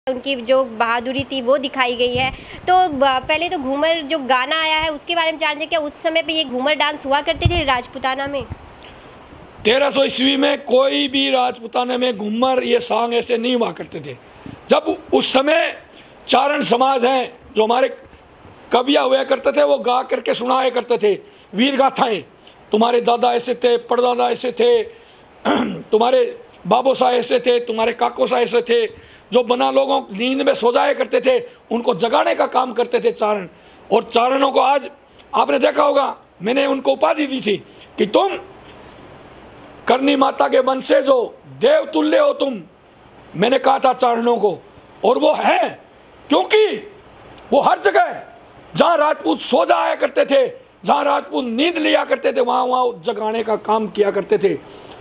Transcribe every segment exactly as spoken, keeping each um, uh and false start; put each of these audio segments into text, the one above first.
उनकी जो बहादुरी थी वो दिखाई गई है। तो पहले तो घूमर जो गाना आया है उसके बारे में जानते हैं, क्या उस समय पे ये घूमर डांस हुआ करते थे राजपूताना में? तेरह सौ ईस्वी में कोई भी राजपूताना में घूमर ये सॉन्ग ऐसे नहीं हुआ करते थे। जब उस समय चारण समाज हैं जो हमारे कविया हुआ करते थे, वो गा करके सुनाया करते थे वीर गाथाएं। तुम्हारे दादा ऐसे थे, परदादा ऐसे थे, तुम्हारे बाबो साहब ऐसे थे, तुम्हारे काको साहब ऐसे थे, जो बना लोगों नींद में सो जाया करते थे, उनको जगाने का काम करते थे चारण। और चारणों को आज आपने देखा होगा, मैंने उनको उपाधि दी थी कि तुम करनी माता के वंशज हो, देव तुल्य हो तुम। मैंने कहा था चारणों को, और वो है, क्योंकि वो हर जगह जहाँ राजपूत सो जाया करते थे, जहाँ राजपूत नींद लिया करते थे, वहाँ वहाँ जगाने का काम किया करते थे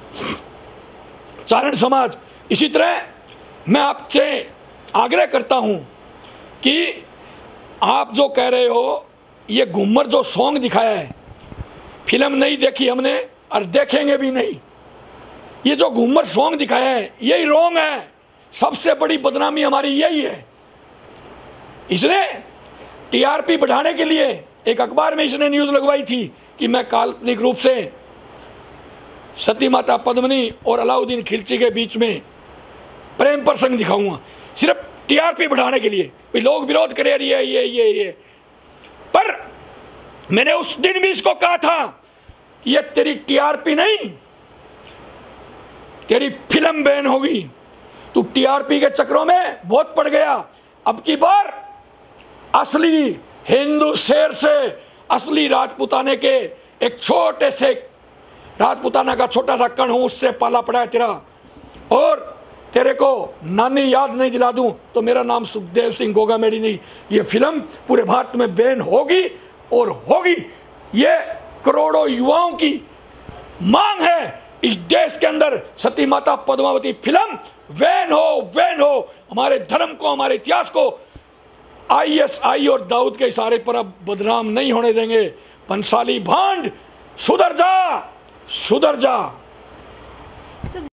चारण समाज। इसी तरह मैं आपसे आग्रह करता हूँ कि आप जो कह रहे हो, ये घूमर जो सॉन्ग दिखाया है, फिल्म नहीं देखी हमने और देखेंगे भी नहीं। ये जो घूमर सॉन्ग दिखाया है यही रॉन्ग है। सबसे बड़ी बदनामी हमारी यही है। इसने टीआरपी बढ़ाने के लिए एक अखबार में इसने न्यूज़ लगवाई थी कि मैं काल्पनिक रूप से सती माता पद्मिनी और अलाउद्दीन खिलची के बीच में प्रेम प्रसंग दिखाऊंगा, सिर्फ टीआरपी बढ़ाने के लिए। लोग विरोध करे ये ये ये ये पर मैंने उस दिन भी इसको कहा था कि ये तेरी टीआरपी नहीं, तेरी फिल्म बैन होगी। तू टीआरपी के चक्रों में बहुत पड़ गया। अब की बार असली हिंदू शेर से, असली राजपूताने के एक छोटे से राजपूताना का छोटा सा कण हूं, उससे पाला पड़ा है तेरा। और तेरे को नानी याद नहीं दिला दूं तो मेरा नाम सुखदेव सिंह गोगामेडी नहीं। ये फिल्म पूरे भारत में बैन होगी और होगी। ये करोड़ों युवाओं की मांग है इस देश के अंदर। सती माता पद्मावती फिल्म बैन हो, बैन हो। हमारे धर्म को, हमारे इतिहास को आईएसआई और दाऊद के इशारे पर अब बदनाम नहीं होने देंगे। पंसाली भांड, सुधर जा, सुधर जा।